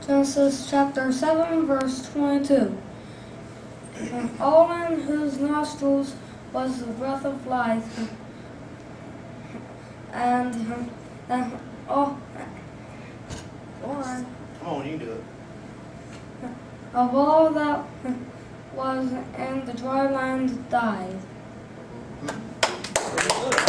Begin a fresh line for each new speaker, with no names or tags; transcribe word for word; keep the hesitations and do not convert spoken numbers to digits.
Genesis chapter seven, verse twenty-two. And all in whose nostrils was the breath of life, and, and all,
Come on, you can do it.
of all that was in the dry land died.
Pretty good.